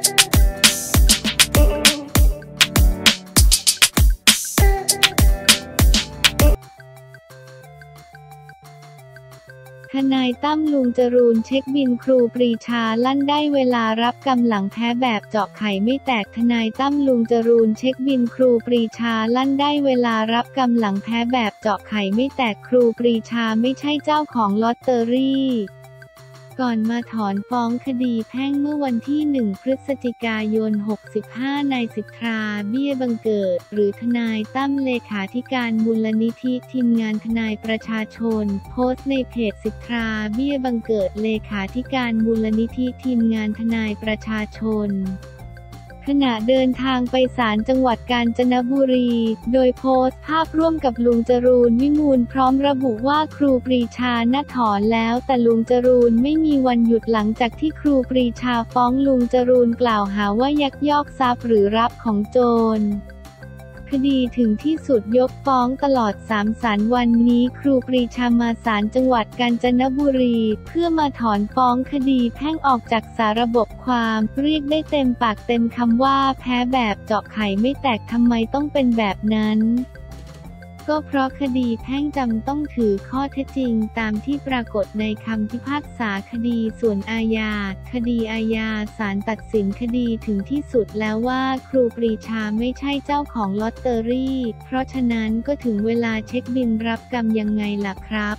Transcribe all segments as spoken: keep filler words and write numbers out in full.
ทนายตั้มลุงจรูนเช็คบินครูปรีชาลั่นได้เวลารับกำหลังแพ้แบบเจาะไข่ไม่แตกทนายตั้มลุงจรูนเช็คบินครูปรีชาลั่นได้เวลารับกำหลังแพ้แบบเจาะไข่ไม่แตกครูปรีชาไม่ใช่เจ้าของลอตเตอรี่ก่อนมาถอนฟ้องคดีแพ่งเมื่อวันที่หนึ่งพฤศจิกายนหกสิบห้านายสิทธาเบี้ยบังเกิดหรือทนายตั้มเลขาธิการมูลนิธิทีมงานทนายประชาชนโพสต์ในเพจสิทธาเบี้ยบังเกิดเลขาธิการมูลนิธิทีมงานทนายประชาชนขณะเดินทางไปศาลจังหวัดกาญจนบุรีโดยโพสต์ภาพร่วมกับลุงจรูนวิมูลย์พร้อมระบุว่าครูปรีชาน่าถอนแล้วแต่ลุงจรูนไม่มีวันหยุดหลังจากที่ครูปรีชาฟ้องลุงจรูนกล่าวหาว่ายักยอกทรัพย์หรือรับของโจรคดีถึงที่สุดยกฟ้องตลอดสามศาลวันนี้ครูปรีชามาศาลจังหวัดกาญจนบุรีเพื่อมาถอนฟ้องคดีแพ่งออกจากสาระบบความเรียกได้เต็มปากเต็มคำว่าแพ้แบบเจาะไข่ไม่แตกทำไมต้องเป็นแบบนั้นก็เพราะคดีแพ่งจำต้องถือข้อเท็จจริงตามที่ปรากฏในคำพิพากษาคดีส่วนอาญาคดีอาญาศาลตัดสินคดีถึงที่สุดแล้วว่าครูปรีชาไม่ใช่เจ้าของลอตเตอรี่เพราะฉะนั้นก็ถึงเวลาเช็คบิลรับกรรมยังไงล่ะครับ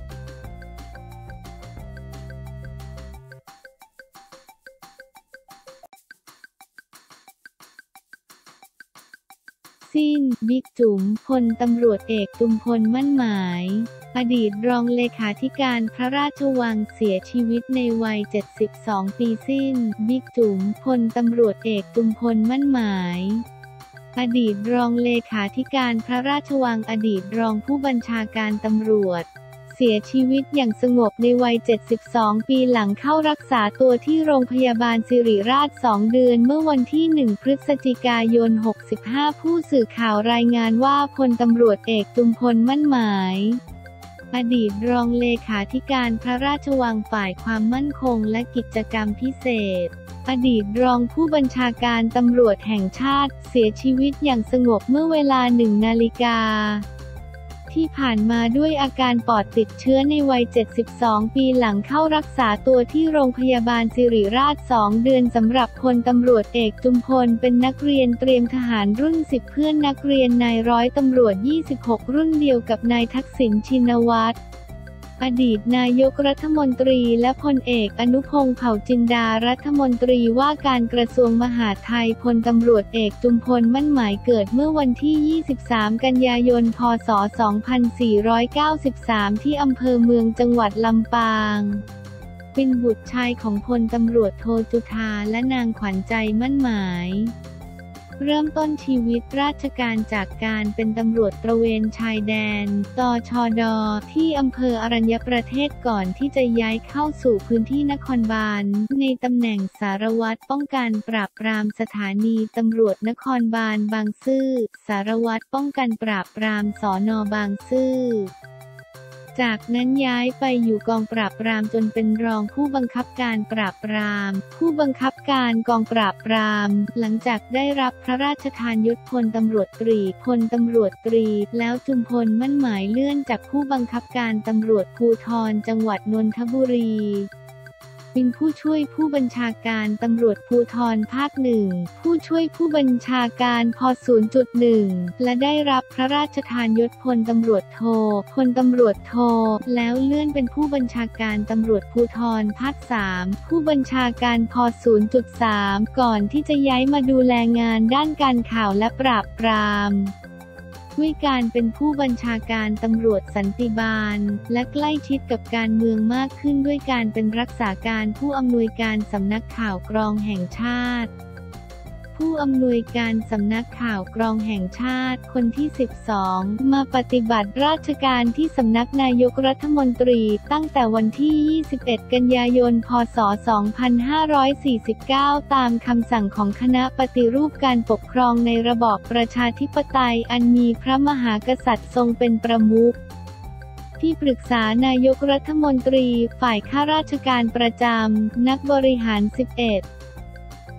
สิ้นบิ๊กจุ๋มพลตำรวจเอกจุมพลมั่นหมายอดีตรองเลขาธิการพระราชวังเสียชีวิตในวัยเจ็ดสิบสองปีสิ้นบิ๊กจุ๋มพลตำรวจเอกจุมพลมั่นหมายอดีตรองเลขาธิการพระราชวังอดีตรองผู้บัญชาการตำรวจเสียชีวิตอย่างสงบในวัยเจ็ดสิบสองปีหลังเข้ารักษาตัวที่โรงพยาบาลสิริราชสองเดือนเมื่อวันที่หนึ่งพฤศจิกายนหกสิบห้าผู้สื่อข่าวรายงานว่าพลตำรวจเอกจุมพลมั่นหมายอดีตรองเลขาธิการพระราชวังฝ่ายความมั่นคงและกิจกรรมพิเศษอดีตรองผู้บัญชาการตำรวจแห่งชาติเสียชีวิตอย่างสงบเมื่อเวลาหนึ่งนาฬิกาที่ผ่านมาด้วยอาการปอดติดเชื้อในวัยเจ็ดสิบสองปีหลังเข้ารักษาตัวที่โรงพยาบาลสิริราชสองเดือนสำหรับพลตำรวจเอกจุมพลเป็นนักเรียนเตรียมทหารรุ่นสิบเพื่อนนักเรียนนายร้อยตำรวจยี่สิบหกรุ่นเดียวกับนายทักษิณชินวัตรอดีตนายกรัฐมนตรีและพลเอกอนุพงษ์เผ่าจินดารัฐมนตรีว่าการกระทรวงมหาดไทยพลตำรวจเอกจุมพลมั่นหมายเกิดเมื่อวันที่ยี่สิบสามกันยายนพศสองพันสี่ร้อยเก้าสิบสามที่อำเภอเมืองจังหวัดลำปางเป็นบุตรชายของพลตำรวจโทจุฑาและนางขวัญใจมั่นหมายเริ่มต้นชีวิตราชการจากการเป็นตำรวจตระเวนชายแดน ตชด.ที่อำเภออรัญญประเทศก่อนที่จะย้ายเข้าสู่พื้นที่นครบาลในตำแหน่งสารวัตรป้องกันปราบปรามสถานีตำรวจนครบาลบางซื่อสารวัตรป้องกันปราบปรามสน.บางซื่อจากนั้นย้ายไปอยู่กองปราบปรามจนเป็นรองผู้บังคับการปราบปรามผู้บังคับการกองปราบปรามหลังจากได้รับพระราชทานยศพลตำรวจตรีพลตำรวจตรีแล้วจุมพลมั่นหมายเลื่อนจากผู้บังคับการตำรวจภูธรจังหวัดนนทบุรีเป็นผู้ช่วยผู้บัญชาการตำรวจภูธรภาคหนึ่งผู้ช่วยผู้บัญชาการพ ศูนย์จุดหนึ่ง และได้รับพระราชทานยศพลตำรวจโทพลตำรวจโทแล้วเลื่อนเป็นผู้บัญชาการตำรวจภูธรภาคสามผู้บัญชาการพ ศูนย์จุดสาม ก่อนที่จะย้ายมาดูแลงานด้านการข่าวและปราบปรามด้วยการเป็นผู้บัญชาการตำรวจสันติบาลและใกล้ชิดกับการเมืองมากขึ้นด้วยการเป็นรักษาการผู้อำนวยการสำนักข่าวกรองแห่งชาติผู้อำนวยการสำนักข่าวกรองแห่งชาติคนที่สิบสองมาปฏิบัติราชการที่สำนักนายกรัฐมนตรีตั้งแต่วันที่ยี่สิบเอ็ดกันยายนพศสองพันห้าร้อยสี่สิบเก้าตามคำสั่งของคณะปฏิรูปการปกครองในระบอบประชาธิปไตยอันมีพระมหากษัตริย์ทรงเป็นประมุขที่ปรึกษานายกรัฐมนตรีฝ่ายข้าราชการประจำนักบริหารสิบเอ็ด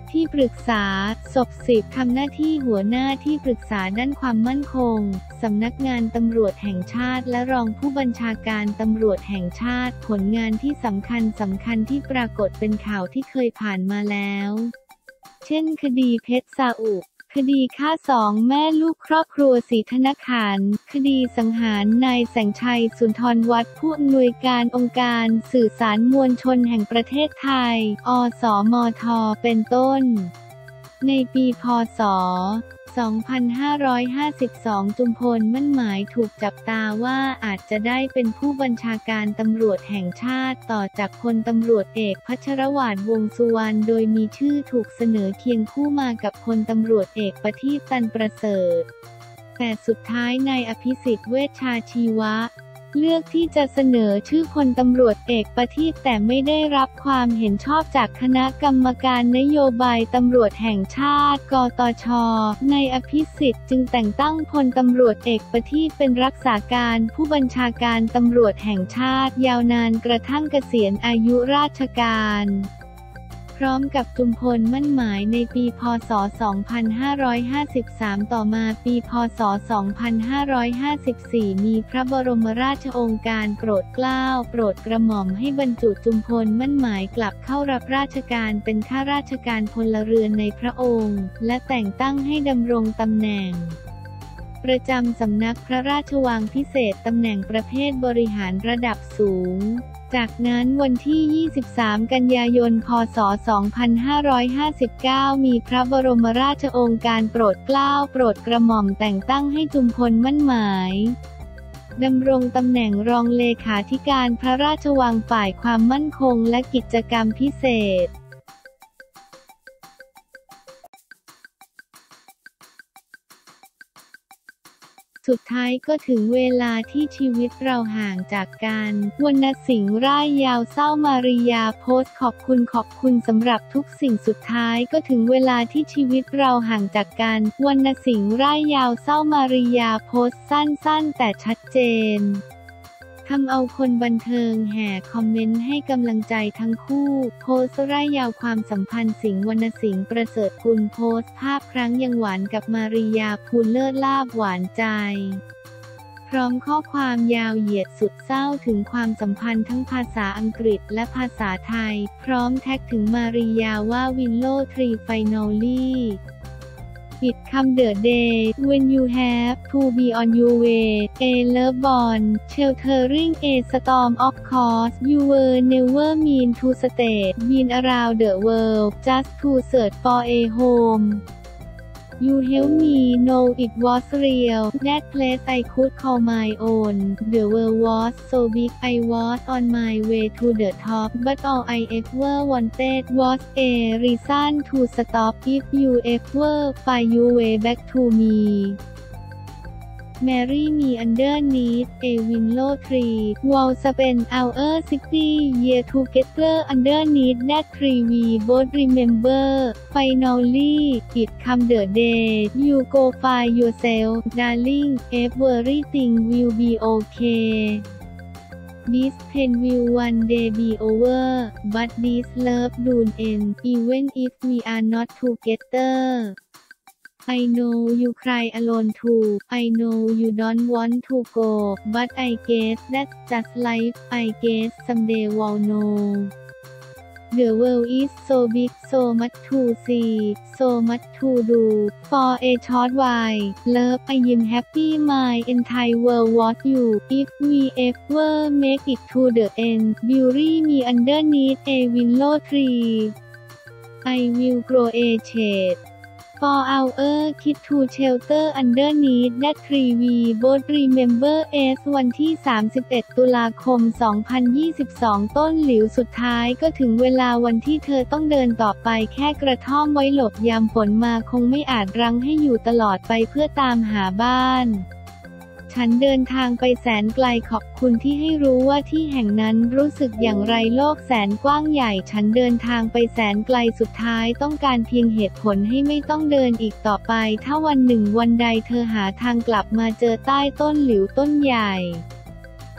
ที่ปรึกษาศพสิบทำหน้าที่หัวหน้าที่ปรึกษาด้านความมั่นคงสำนักงานตำรวจแห่งชาติและรองผู้บัญชาการตำรวจแห่งชาติผลงานที่สำคัญสำคัญที่ปรากฏเป็นข่าวที่เคยผ่านมาแล้วเช่นคดีเพชรซาอุคดีฆ่าสองแม่ลูกครอบครัวศรีธนขันธ์คดีสังหารนายแสงชัยสุนทรวัฒน์ผู้อำนวยการองค์การสื่อสารมวลชนแห่งประเทศไทยอสมทเป็นต้นในปีพ.ศ. สองพันห้าร้อยห้าสิบสอง จุมพลมั่นหมายถูกจับตาว่าอาจจะได้เป็นผู้บัญชาการตำรวจแห่งชาติต่อจากพลตำรวจเอกพัชรวาทวงษ์สุวรรณโดยมีชื่อถูกเสนอเคียงคู่มากับพลตำรวจเอกประทีป ตันประเสริฐแต่สุดท้ายนายอภิสิทธิ์เวชชาชีวะเลือกที่จะเสนอชื่อพลตำรวจเอกประทีปแต่ไม่ได้รับความเห็นชอบจากคณะกรรมการนโยบายตำรวจแห่งชาติกตช.นายอภิสิทธิ์จึงแต่งตั้งพลตำรวจเอกประทีปเป็นรักษาการผู้บัญชาการตำรวจแห่งชาติยาวนานกระทั่งเกษียณอายุราชการพร้อมกับจุมพลมั่นหมายในปีพ.ศ. สองพันห้าร้อยห้าสิบสาม ต่อมาปีพ.ศ. สองพันห้าร้อยห้าสิบสี่ มีพระบรมราชโองการโปรดเกล้าโปรดกระหม่อมให้บรรจุจุมพลมั่นหมายกลับเข้ารับราชการเป็นข้าราชการพลเรือนในพระองค์และแต่งตั้งให้ดำรงตำแหน่งประจำสำนักพระราชวังพิเศษตำแหน่งประเภทบริหารระดับสูงจากนั้นวันที่ ยี่สิบสาม กันยายน พ.ศ. สองพันห้าร้อยห้าสิบเก้า มีพระบรมราชโองการโปรดเกล้าโปรดกระหม่อมแต่งตั้งให้จุมพลมั่นหมายดำรงตำแหน่งรองเลขาธิการพระราชวังฝ่ายความมั่นคงและกิจกรรมพิเศษสุดท้ายก็ถึงเวลาที่ชีวิตเราห่างจากกันวรรณสิงห์ร่ายยาวเศร้ามาริยาโพสต์ขอบคุณขอบคุณสำหรับทุกสิ่งสุดท้ายก็ถึงเวลาที่ชีวิตเราห่างจากกันวรรณสิงห์ร่ายยาวเศร้ามาริยาโพสต์สั้นๆแต่ชัดเจนทำเอาคนบันเทิงแห่คอมเมนต์ให้กำลังใจทั้งคู่โพสต์ร่ายยาวความสัมพันธ์สิงห์วรรณสิงห์ประเสริฐกุลโพสต์ภาพครั้งยังหวานกับมาริยาภูลเลิศลาภหวานใจพร้อมข้อความยาวเหยียดสุดเศร้าถึงความสัมพันธ์ทั้งภาษาอังกฤษและภาษาไทยพร้อมแท็กถึงมาริยาว่าวินโลทรีไฟนอลลี่It come the day when you have to be on your way a love bond sheltering a storm of course you were never mean to stay been around the world just to search for a home You help me know it was real that place I could call my own the world was so big I was on my way to the top but all I ever wanted was a reason to stop if you ever find your way back to me Marry me underneath a willow tree We'll spend our sixty years together underneath that tree we both remember Finally it come the day you go find yourself darling everything will be okay This pain will one day be over but this love don't end even if we are not together I know you cry alone too I know you don't want to go but I guess that's just life I guess someday we'll know The world is so big so much to see so much to do for a short while love I am happy my entire world was you if we ever make it to the end bury me underneath a willow tree I will grow a shade For our kid to shelter underneath that tree we both remember as วันที่ สามสิบเอ็ด ตุลาคม สองพันยี่สิบสอง ต้นหลิวสุดท้ายก็ถึงเวลาวันที่เธอต้องเดินต่อไปแค่กระท่อมไว้หลบยามฝนมาคงไม่อาจรั้งให้อยู่ตลอดไปเพื่อตามหาบ้านฉันเดินทางไปแสนไกลขอบคุณที่ให้รู้ว่าที่แห่งนั้นรู้สึกอย่างไรโลกแสนกว้างใหญ่ฉันเดินทางไปแสนไกลสุดท้ายต้องการเพียงเหตุผลให้ไม่ต้องเดินอีกต่อไปถ้าวันหนึ่งวันใดเธอหาทางกลับมาเจอใต้ต้นหลิวต้นใหญ่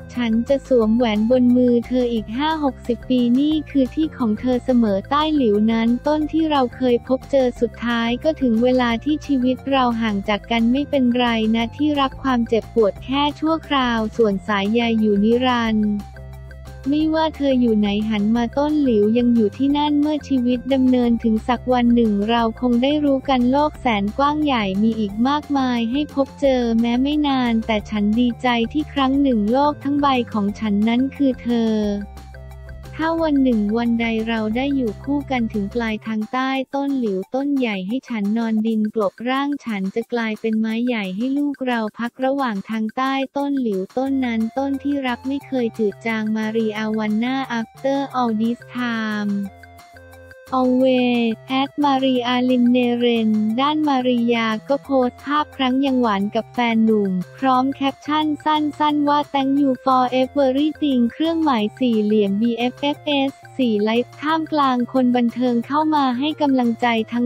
ฉันจะสวมแหวนบนมือเธออีกห้าหกสิบปีนี่คือที่ของเธอเสมอใต้หลิวนั้นต้นที่เราเคยพบเจอสุดท้ายก็ถึงเวลาที่ชีวิตเราห่างจากกันไม่เป็นไรนะที่รักความเจ็บปวดแค่ชั่วคราวส่วนสายใยอยู่นิรันดร์ไม่ว่าเธออยู่ไหนหันมาต้นหลิวยังอยู่ที่นั่นเมื่อชีวิตดำเนินถึงสักวันหนึ่งเราคงได้รู้กันโลกแสนกว้างใหญ่มีอีกมากมายให้พบเจอแม้ไม่นานแต่ฉันดีใจที่ครั้งหนึ่งโลกทั้งใบของฉันนั้นคือเธอถ้าวันหนึ่งวันใดเราได้อยู่คู่กันถึงปลายทางใต้ต้นหลิวต้นใหญ่ให้ฉันนอนดินกลบร่างฉันจะกลายเป็นไม้ใหญ่ให้ลูกเราพักระหว่างทางใต้ต้นหลิวต้นนั้นต้นที่รักไม่เคยจืดจางมารีอาวันน่า after all this time always at Maria Linneren ด้านมาริยาก็โพสต์ภาพครั้งยังหวานกับแฟนหนุ่มพร้อมแคปชั่นสั้นๆว่า thank you for everything เครื่องหมายสี่เหลี่ยม บี เอฟ เอฟ เอส สี่ไลฟ์ท่ามกลางคนบันเทิงเข้ามาให้กำลังใจทั้ง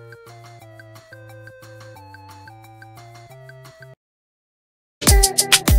คู่